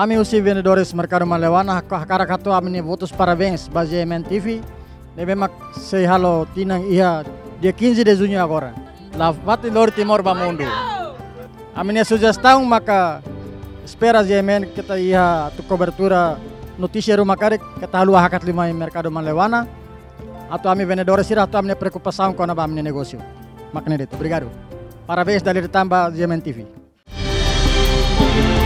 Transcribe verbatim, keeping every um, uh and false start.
Ami os vendedores mercado Malewana, cara kato ami votos parabéns para G M N T V. Deve mak say halo tinang ia dia quinze de junho agora. Lá bate Lor Timor ba mundo. Ami ne sugestão maka espera G M N kita ia tu cobertura notícia rumah kare kita halu hakat lima em mercado Malewana. Atau ami vendedores sira atau ami preocupação com a ami negócio. Makna itu. Obrigado. Parabéns dari tambah G M N T V.